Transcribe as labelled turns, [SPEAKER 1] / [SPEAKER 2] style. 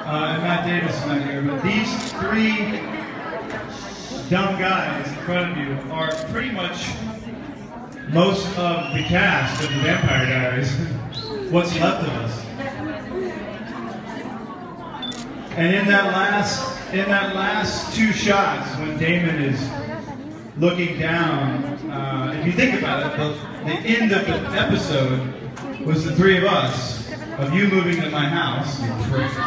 [SPEAKER 1] and Matt Davis is not here, but these three dumb guys in front of you are pretty much most of the cast of the Vampire Diaries. What's left of us. And in that last two shots, when Damon is looking down, if you think about it, the end of the episode was the three of us, of you moving to my house, you prick.